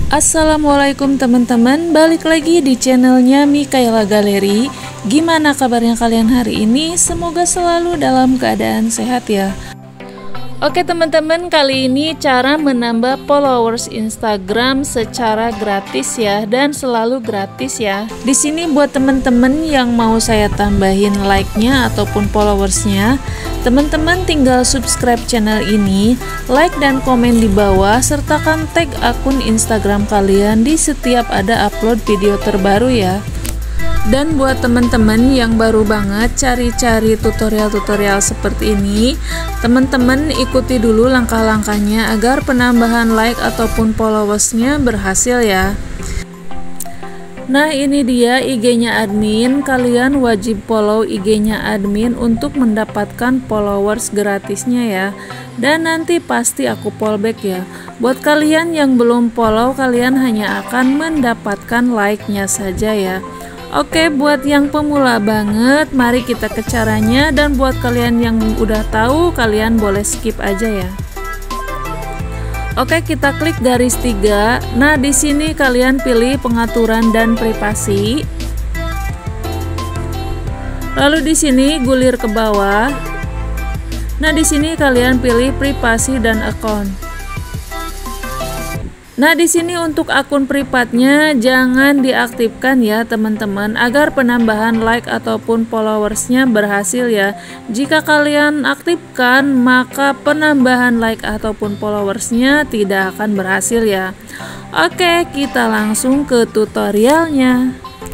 Assalamualaikum teman-teman, balik lagi di channelnya Mikaela Galeri. Gimana kabarnya kalian hari ini? Semoga selalu dalam keadaan sehat ya. Oke teman-teman, kali ini cara menambah followers Instagram secara gratis ya, dan selalu gratis ya. Di sini buat teman-teman yang mau saya tambahin like-nya ataupun followersnya, teman-teman tinggal subscribe channel ini, like dan komen di bawah, sertakan tag akun Instagram kalian di setiap ada upload video terbaru ya. Dan buat teman-teman yang baru banget cari-cari tutorial-tutorial seperti ini, teman-teman ikuti dulu langkah-langkahnya agar penambahan like ataupun followersnya berhasil ya. Nah ini dia IG-nya admin, kalian wajib follow IG-nya admin untuk mendapatkan followers gratisnya ya. Dan nanti pasti aku fallback ya. Buat kalian yang belum follow, kalian hanya akan mendapatkan like-nya saja ya. Oke, buat yang pemula banget, mari kita ke caranya, dan buat kalian yang udah tahu, kalian boleh skip aja ya. Oke, kita klik garis 3. Nah, di sini kalian pilih pengaturan dan privasi. Lalu di sini gulir ke bawah. Nah, di sini kalian pilih privasi dan account. Nah, di sini untuk akun privatnya jangan diaktifkan ya teman-teman, agar penambahan like ataupun followersnya berhasil ya. Jika kalian aktifkan, maka penambahan like ataupun followersnya tidak akan berhasil ya. Oke, kita langsung ke tutorialnya.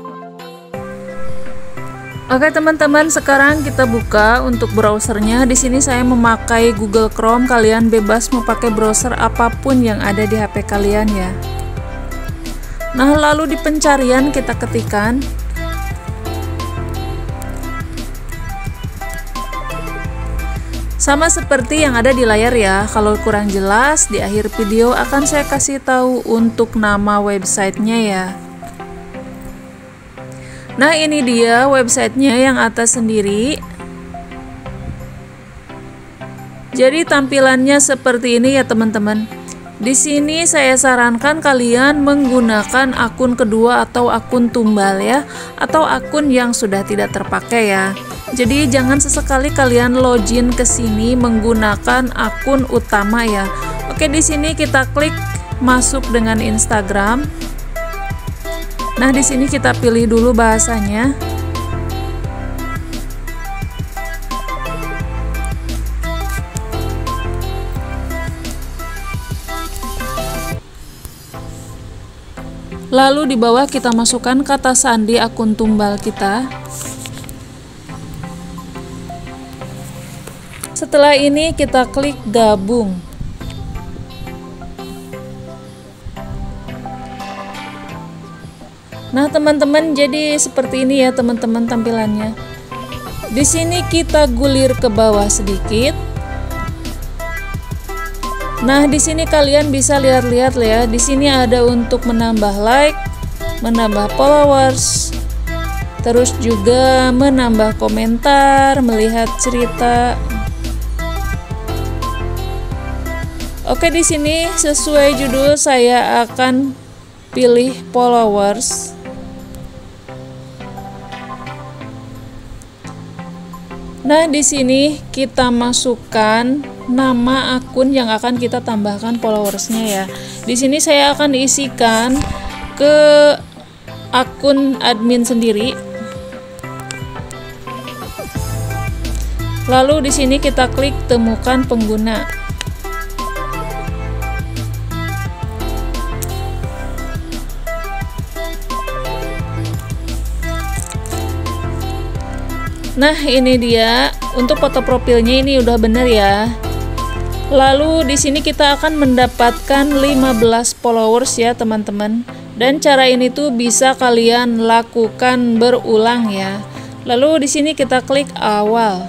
Oke teman-teman, sekarang kita buka untuk browsernya. Di sini saya memakai Google Chrome, kalian bebas mau pakai browser apapun yang ada di HP kalian ya. Nah, lalu di pencarian kita ketikkan sama seperti yang ada di layar ya. Kalau kurang jelas, di akhir video akan saya kasih tahu untuk nama websitenya ya. Nah ini dia websitenya yang atas sendiri. Jadi tampilannya seperti ini ya teman-teman. Di sini saya sarankan kalian menggunakan akun kedua atau akun tumbal ya, atau akun yang sudah tidak terpakai ya. Jadi jangan sesekali kalian login ke sini menggunakan akun utama ya. Oke, di sini kita klik masuk dengan Instagram. Nah, di sini kita pilih dulu bahasanya. Lalu di bawah kita masukkan kata sandi akun tumbal kita. Setelah ini kita klik gabung. Nah teman-teman, jadi seperti ini ya teman-teman tampilannya. Di sini kita gulir ke bawah sedikit. Nah di sini kalian bisa lihat-lihat ya. Di sini ada untuk menambah like, menambah followers, terus juga menambah komentar, melihat cerita. Oke, di sini sesuai judul saya akan pilih followers. Nah, di sini kita masukkan nama akun yang akan kita tambahkan followersnya ya. Di sini saya akan isikan ke akun admin sendiri. Lalu di sini kita klik temukan pengguna. Nah ini dia, untuk foto profilnya ini udah bener ya. Lalu di sini kita akan mendapatkan 15 followers ya teman-teman. Dan cara ini tuh bisa kalian lakukan berulang ya. Lalu di sini kita klik awal.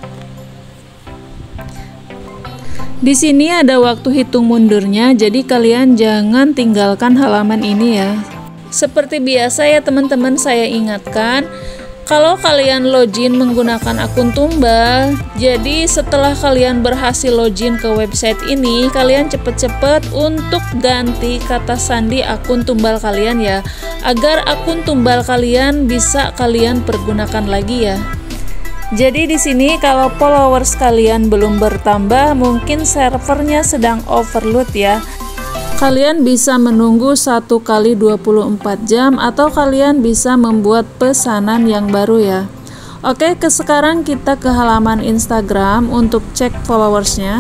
Di sini ada waktu hitung mundurnya, jadi kalian jangan tinggalkan halaman ini ya. Seperti biasa ya teman-teman, saya ingatkan, Kalau kalian login menggunakan akun tumbal, jadi setelah kalian berhasil login ke website ini, kalian cepet-cepet untuk ganti kata sandi akun tumbal kalian ya, agar akun tumbal kalian bisa kalian pergunakan lagi ya. Jadi di sini kalau followers kalian belum bertambah, mungkin servernya sedang overload ya. Kalian bisa menunggu 1 kali 24 jam atau kalian bisa membuat pesanan yang baru ya. Oke, sekarang kita ke halaman Instagram untuk cek followersnya.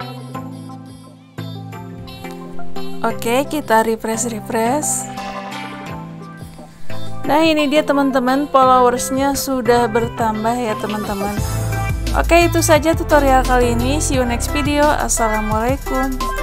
Oke, kita refresh. Nah, ini dia teman-teman, followersnya sudah bertambah ya teman-teman. Oke, itu saja tutorial kali ini. See you next video. Assalamualaikum.